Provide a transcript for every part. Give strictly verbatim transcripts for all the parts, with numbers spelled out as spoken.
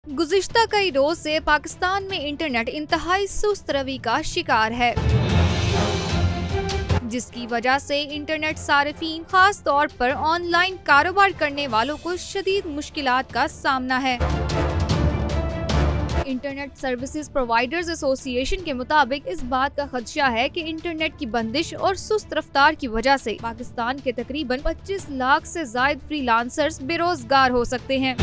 गुज़िश्ता कई रोज से पाकिस्तान में इंटरनेट इंतहाई सुस्त रवि का शिकार है, जिसकी वजह से इंटरनेट सारिफीन खास तौर पर ऑनलाइन कारोबार करने वालों को शदीद मुश्किलात का सामना है। इंटरनेट सर्विसेज प्रोवाइडर्स एसोसिएशन के मुताबिक इस बात का खदशा है कि इंटरनेट की बंदिश और सुस्त रफ्तार की वजह से पाकिस्तान के तकरीबन पच्चीस लाख से जायद फ्रीलांसर्स बेरोजगार हो सकते हैं।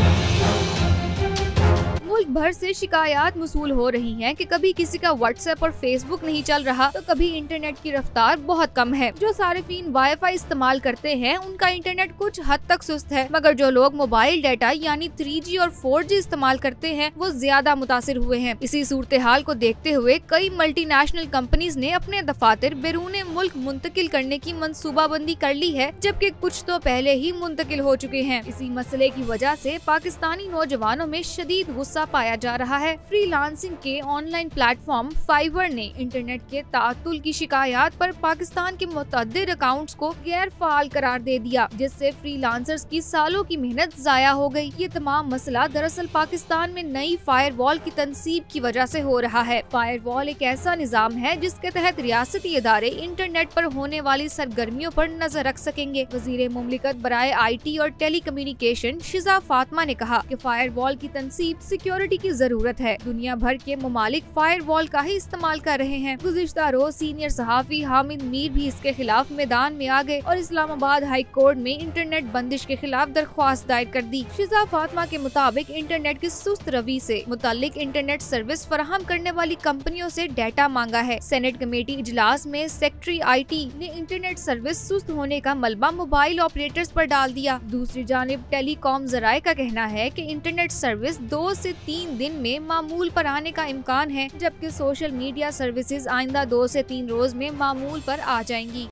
मुल्क भर से शिकायत मसूल हो रही हैं कि कभी किसी का व्हाट्सएप और फेसबुक नहीं चल रहा तो कभी इंटरनेट की रफ्तार बहुत कम है। जो सारिफीन वाईफाई इस्तेमाल करते हैं उनका इंटरनेट कुछ हद तक सुस्त है, मगर जो लोग मोबाइल डाटा यानी थ्री जी और फोर जी इस्तेमाल करते हैं वो ज्यादा मुतासिर हुए हैं। इसी सूरत हाल को देखते हुए कई मल्टीनेशनल कंपनीज ने अपने दफातर बैरून मुल्क मुंतकिल करने की मनसूबाबंदी कर ली है, जबकि कुछ तो पहले ही मुंतकिल हो चुके हैं। इसी मसले की वजह से पाकिस्तानी नौजवानों में शदीद गुस्सा पाया जा रहा है। फ्रीलांसिंग के ऑनलाइन प्लेटफॉर्म फाइवर ने इंटरनेट के तातुल की शिकायत पर पाकिस्तान के मुतअद्दिद अकाउंट्स को गैर फाल करार दे दिया, जिससे फ्रीलांसर्स की सालों की मेहनत जाया हो गई। ये तमाम मसला दरअसल पाकिस्तान में नई फायरवॉल की तनसीब की वजह से हो रहा है। फायरवॉल एक ऐसा निजाम है जिसके तहत रियासती इदारे इंटरनेट पर होने वाली सरगर्मियों पर नजर रख सकेंगे। वजीर मुमलिकत बराए आई टी और टेली कम्युनिकेशन शिजा फातिमा ने कहा कि फायरवॉल की तनसीब सिक्योरिटी की जरूरत है। दुनिया भर के ममालिक फायरवॉल का ही इस्तेमाल कर रहे हैं। गुज़िश्ता रोज सीनियर सहाफी हामिद मीर भी इसके खिलाफ मैदान में आ गए और इस्लामाबाद हाई कोर्ट में इंटरनेट बंदिश के खिलाफ दरख्वास्त दायर कर दी। शिजा फातिमा के मुताबिक इंटरनेट की सुस्त रवि से मुतालिक इंटरनेट सर्विस फराहम करने वाली कंपनियों से डाटा मांगा है। सेनेट कमेटी इजलास में सेक्रेटरी आई टी ने इंटरनेट सर्विस सुस्त होने का मलबा मोबाइल ऑपरेटर्स पर डाल दिया। दूसरी जानिब टेलीकॉम जराये का कहना है कि इंटरनेट सर्विस दो से तीन दिन में मामूल पर आने का इम्कान है, जबकि सोशल मीडिया सर्विसेज आइंदा दो से तीन रोज में मामूल पर आ जाएंगी।